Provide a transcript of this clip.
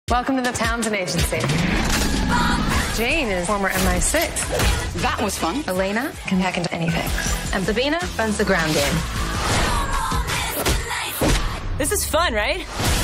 Welcome to the Townsend Agency. Jane is former MI6. That was fun. Elena can hack into anything. And Sabina runs the ground game. This is fun, right?